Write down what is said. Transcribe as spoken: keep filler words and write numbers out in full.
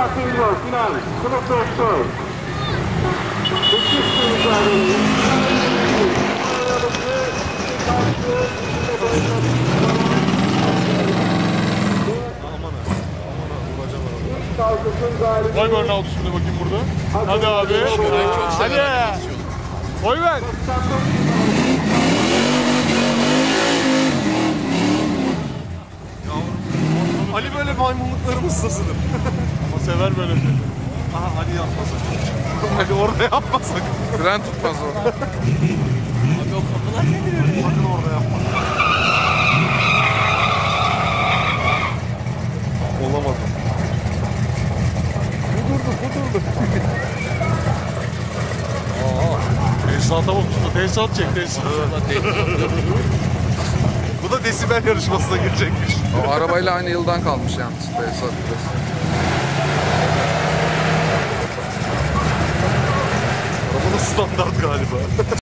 geliyor. Final. Sınıf doktor. Müthiş bir mücadele. Vay be, ne oldu şimdi bakayım burada. Hadi abi. Hadi. Oy ver. Ali böyle maymunluklarımız sızılır. Ama sever böyle şey. Aha Ali yapmasak. Ali orada yapmasak. Fren tutmaz o. Abi o kapılar geliyor. Sakın orada yapma. Olamadı. Kudurdu, kudurdu. Aa, tesisata bak usta. Tesisat çek, tesisat. Bu da desibel yarışmasına girecekmiş. O arabayla aynı yıldan kalmış yalnız. Tesisat biraz. Arabanın standart galiba.